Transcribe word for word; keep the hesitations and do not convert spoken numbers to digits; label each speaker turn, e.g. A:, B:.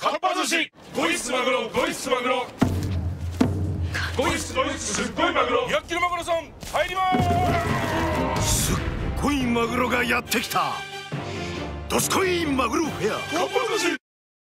A: かっぱ寿司ごいっすマグロごいっすマグロごいっすごいっすすっごいマグロひゃっキロマグロさん入りまーす。
B: すっごいマグロがやってきた。どすこいマグロフェア。
A: かっぱ寿司